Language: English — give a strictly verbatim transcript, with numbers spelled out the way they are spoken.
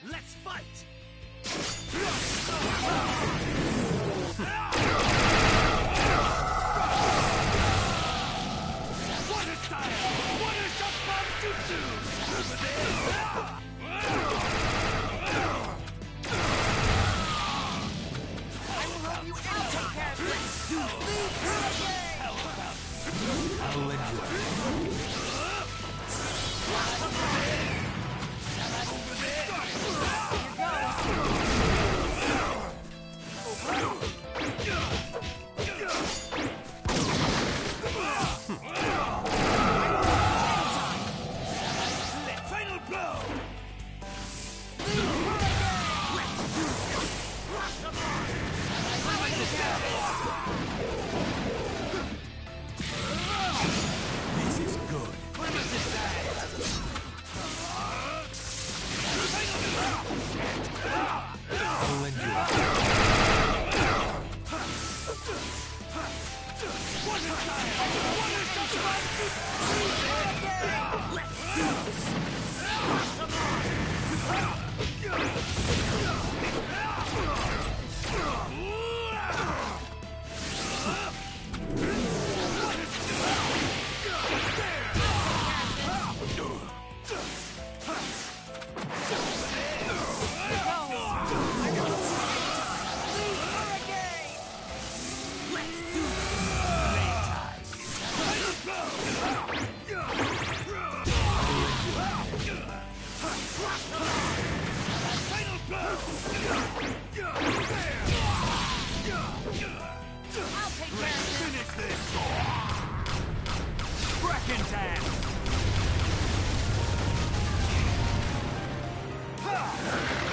Let's fight! What a style! What a shot from Jutsu! Over there! I will help you out, take care of this! How about I'll let you over Final blow! This is good. I'll lend you a What a style! What a Bracken time!